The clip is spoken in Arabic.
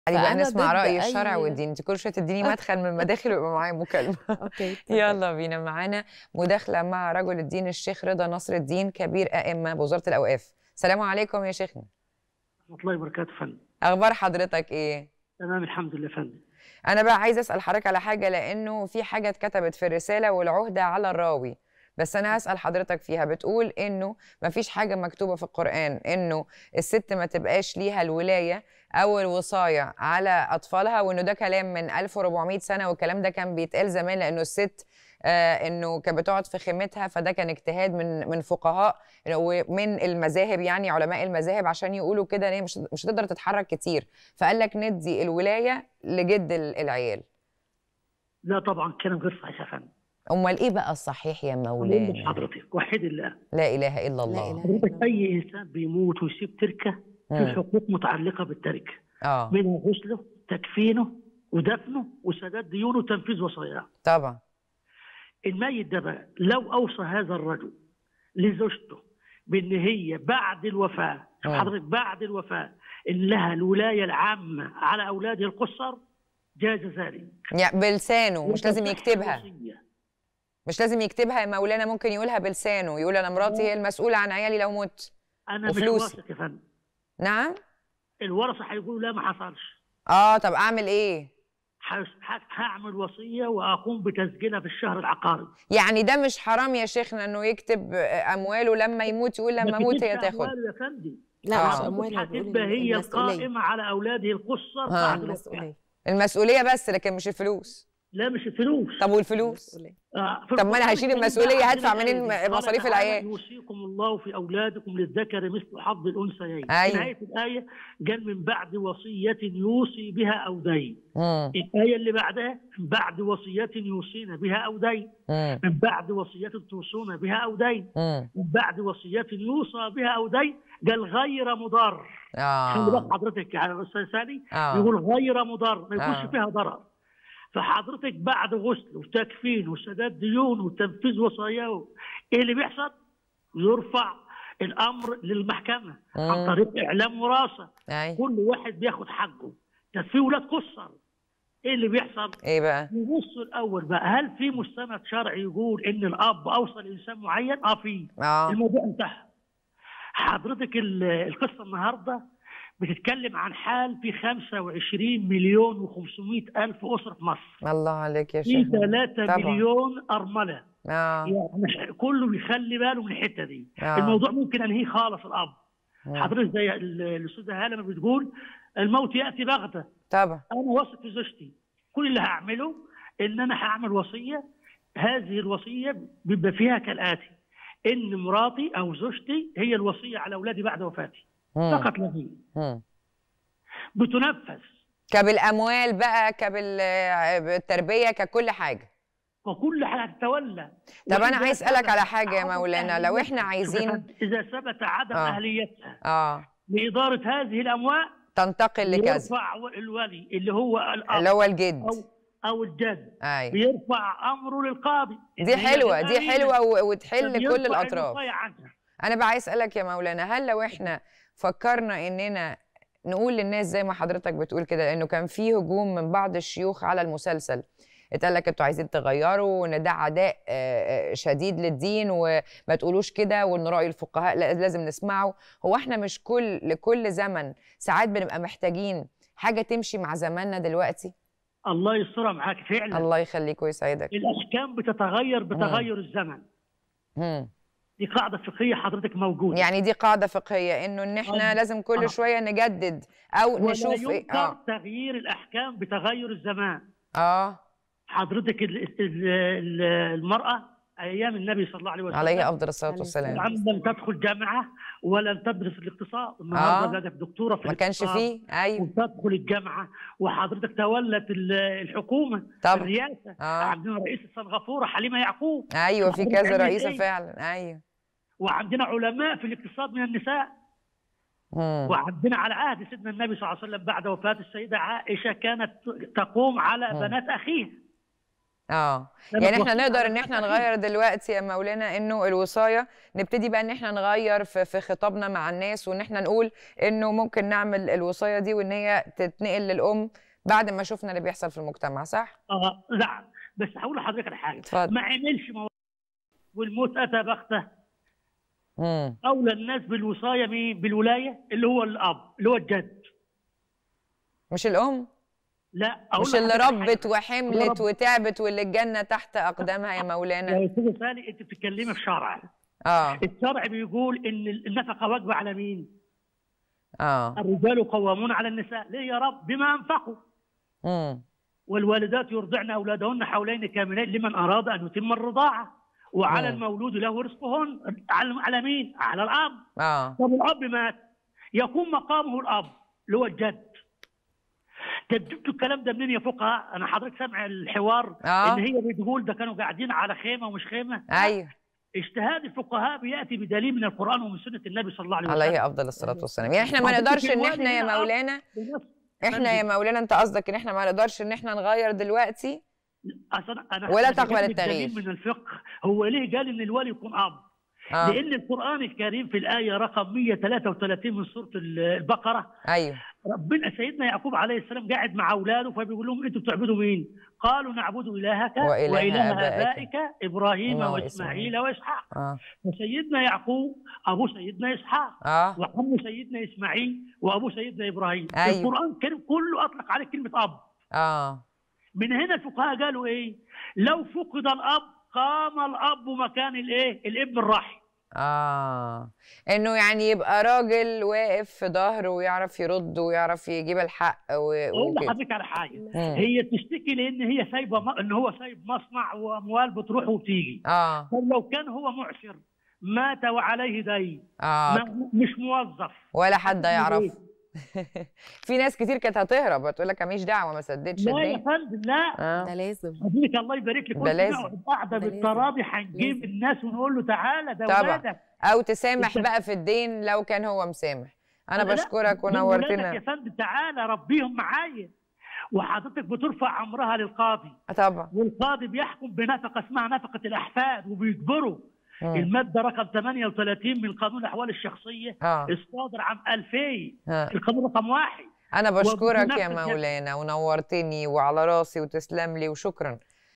تعالي بقى فأنا نسمع ضد رأي الشرع أي والدين، أنتِ كل شوية تدّيني مدخل من المداخل ويبقى معايا مكالمة. أوكي اتفضلي. يالّا بينا، معانا مداخلة مع رجل الدين الشيخ رضا نصر الدين كبير أئمة بوزارة الأوقاف. السلام عليكم يا شيخنا. ورحمة الله وبركاته فندم. أخبار حضرتك إيه؟ تمام الحمد لله فندم. أنا بقى عايزة أسأل حضرتك على حاجة، لإنه في حاجة اتكتبت في الرسالة والعهدة على الراوي، بس أنا هاسأل حضرتك فيها. بتقول إنه ما فيش حاجة مكتوبة في القرآن إنه الست ما تبقاش ليها الولاية أو الوصاية على أطفالها، وإنه ده كلام من 1400 سنة، والكلام ده كان بيتقال زمان لإنه الست إنه كانت بتقعد في خيمتها، فده كان اجتهاد من فقهاء ومن المذاهب، يعني علماء المذاهب، عشان يقولوا كده إن هي مش هتقدر تتحرك كتير، فقال لك ندي الولاية لجد العيال. لا طبعا كلام غير صحيح يا فندم. أمال إيه بقى الصحيح يا أقول مولانا؟ لحضرتك وحيد الله. لا إله إلا لا الله. إله حضرتك إلا أي الله. إنسان بيموت ويسيب تركة في مم. حقوق متعلقة بالتركة، آه منها غسله، تكفينه، ودفنه، وسداد ديونه، وتنفيذ وصاياه. طبعا. الميت ده بقى لو أوصى هذا الرجل لزوجته بأن هي بعد الوفاة، شوف مم. حضرتك، بعد الوفاة إن لها الولاية العامة على أولاده القصر، جاز ذلك. يعني بلسانه، مش لازم وتصح يكتبها. الوصية. مش لازم يكتبها يا مولانا، ممكن يقولها بلسانه، يقول أنا مراتي هي المسؤولة عن عيالي لو مت أنا مش وفلوسي. واثق يا فندم. نعم. الورثة هيقولوا لا ما حصلش. طب أعمل إيه؟ هعمل وصية وأقوم بتسجيلها في الشهر العقاري. يعني ده مش حرام يا شيخنا إنه يكتب أمواله لما يموت، يقول ما لما أموت كتبش هي تاخد؟ أمواله يا فندم. لا مش آه. أموالها، بيقول هتبقى هي المسؤولية. القائمة على أولاده القصر آه. بعد الوفاة. المسؤولية. المسؤولية بس، لكن مش الفلوس. لا مش الفلوس. طب والفلوس؟ المسؤولية. في طب ما أنا القرآن هشيل الكريم المسؤولية، بقى هدفع عندنا منين آية دي. مصاريف قال تعالى العيال؟ يوصيكم الله في أولادكم للذكر مثل حظ الأنثيين. في أيوه. نهاية الآية قال من بعد وصية يوصي بها أو دين. مم. الآية اللي بعدها من بعد وصية يوصين بها أو دين. مم. من بعد وصية توصون بها أو دين. مم. من بعد وصية يوصى بها أو دين قال غير مضر. خلي بالك حضرتك يا أستاذ سالي، يقول غير مضر، ما يكونش فيها ضرر. فحضرتك بعد غسل وتكفين وسداد ديون وتنفيذ وصاياه، ايه اللي بيحصل؟ يرفع الامر للمحكمه عن طريق اعلام وراثه. كل واحد بياخد حقه. طب في ولاد قصر، ايه اللي بيحصل؟ ايه بقى؟ نبص الاول بقى، هل في مستند شرعي يقول ان الاب اوصى لانسان معين؟ في الموضوع انتهى. حضرتك القصه النهارده بتتكلم عن حال في 25 مليون و500 ألف أسرة في مصر. الله عليك يا شيخ. في 3 مليون أرملة. يعني كله بيخلي باله من الحتة دي. الموضوع ممكن أنهيه خالص الأب. حضرتك زي الأستاذة هالة ما بتقول الموت يأتي بغتة. طبعا. أنا واثق في زوجتي، كل اللي هعمله إن أنا هعمل وصية. هذه الوصية بيبقى فيها كالآتي: إن مراتي أو زوجتي هي الوصية على أولادي بعد وفاتي. فقط لا غير. بتنفذ كبالاموال بقى، كبالتربيه، ككل حاجه. وكل حاجه تتولى. طب انا عايز اسالك على حاجه يا مولانا، لو احنا عايزين اذا ثبت عدم اهليتها لاداره هذه الاموال تنتقل لكذا، يرفع الولي اللي هو الاب اللي هو الجد او الجد. أيوة. بيرفع امره للقاضي. دي حلوه، دي حلوه وتحل كل الاطراف. انا بقى عايز اسالك يا مولانا، هل لو احنا فكرنا اننا نقول للناس زي ما حضرتك بتقول كده، لانه كان في هجوم من بعض الشيوخ على المسلسل، اتقال لك انتوا عايزين تغيروا وان ده عداء شديد للدين وما تقولوش كده، وان راي الفقهاء لازم نسمعه. هو احنا مش لكل زمن ساعات بنبقى محتاجين حاجه تمشي مع زماننا دلوقتي؟ الله يسترها معاك فعلا. الله يخليك ويسعدك. الاحكام بتتغير بتغير الزمن. دي قاعدة فقهية حضرتك موجودة. يعني دي قاعدة فقهية إن إحنا لازم كل شوية نجدد أو نشوف ولا يمكن تغيير الأحكام بتغير الزمان. حضرتك المرأة أيام النبي صلى الله عليه وسلم عليه أفضل الصلاة والسلام لم تدخل جامعة ولم تدرس الاقتصاد. النهارده بقت دكتورة في الاقتصاد، ما كانش فيه. أيوه. وتدخل الجامعة، وحضرتك تولت الحكومة طبعا. الرئاسة. عندنا رئيس السنغافورة حليمة يعقوب. أيوه، في كذا رئيسة فعلا. أيوه. وعندنا علماء في الاقتصاد من النساء. وعندنا على عهد سيدنا النبي صلى الله عليه وسلم بعد وفاة السيدة عائشة كانت تقوم على بنات أخيها. يعني احنا نقدر ان احنا نغير دلوقتي يا مولانا انه الوصايه نبتدي بقى ان احنا نغير في خطابنا مع الناس، وان احنا نقول انه ممكن نعمل الوصايه دي وان هي تتنقل للام بعد ما شفنا اللي بيحصل في المجتمع، صح؟ لا بس هقول لحضرتك على حاجه. اتفضل. ما عملش والموت اتى بغته. اولى الناس بالوصايه مين؟ بالولايه اللي هو الاب، اللي هو الجد، مش الام. لا مش اللي ربت وحملت وتعبت واللي الجنه تحت اقدامها يا مولانا. يا استاذه سالي انت بتتكلمي في شرع. الشرع بيقول ان النفقه واجبه على مين؟ الرجال قوامون على النساء. ليه يا رب؟ بما انفقوا. والوالدات يرضعن اولادهن حولين كاملين لمن اراد ان يتم الرضاعه، وعلى المولود له رزقهن. على مين؟ على الاب. طب الاب مات، يكون مقامه الاب اللي هو الجد. جبتوا الكلام ده منين يا فقهاء؟ انا حضرتك سامع الحوار ان هي بتقول ده كانوا قاعدين على خيمه ومش خيمه. ايوه. اجتهاد الفقهاء بياتي بدليل من القران ومن سنه النبي صلى الله عليه وسلم عليه افضل الصلاه والسلام. يعني احنا ما نقدرش ان احنا يا مولانا، انت قصدك ان احنا ما نقدرش ان احنا نغير دلوقتي ولا تقبل التغيير من الفقه. هو ليه قال ان الولي يكون اب؟ لان القران الكريم في الايه رقم 133 من سوره البقره، ايوه، ربنا سيدنا يعقوب عليه السلام قاعد مع اولاده فبيقول لهم انتوا بتعبدوا مين؟ قالوا نعبد الهك واله ابائك ابراهيم واسماعيل واسحاق. فسيدنا يعقوب ابو سيدنا اسحاق، وعمه سيدنا اسماعيل، وابو سيدنا ابراهيم. أيوه. القران الكريم كله اطلق عليه كلمه اب. من هنا الفقهاء قالوا ايه؟ لو فقد الاب قام الاب مكان الايه؟ الابن الراحل. انه يعني يبقى راجل واقف في ظهره ويعرف يرد ويعرف يجيب الحق اقول لحضرتك على حاجه. هي تشتكي لان هي سايبه ان هو سايب مصنع واموال بتروح وبتيجي. طب لو كان هو معسر مات وعليه دين، مش موظف ولا حد يعرف. في ناس كتير كانت هتهرب وتقول لك ماليش دعوه ما سددش الدين. لا يا فندم لا، ده لازم. حضرتك الله يبارك لك. ده لازم. قاعده بالتراضي هنجيب الناس ونقول له تعالى ده ولادك. او تسامح بقى في الدين لو كان هو مسامح. انا بشكرك ونورتنا يا فندم. تعالى ربيهم معايا. وحضرتك بترفع امرها للقاضي طبعا، والقاضي بيحكم بنفقه اسمها نفقه الاحفاد وبيجبره. الماده رقم 38 من قانون الاحوال الشخصيه الصادر عام 2000 القانون رقم 1. انا بشكرك يا مولانا ونورتني وعلى راسي وتسلم لي وشكرا.